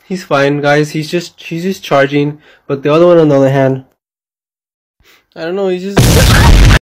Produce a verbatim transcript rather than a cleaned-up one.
He's fine, guys. He's just he's just charging, but the other one on the other hand, I don't know. He's just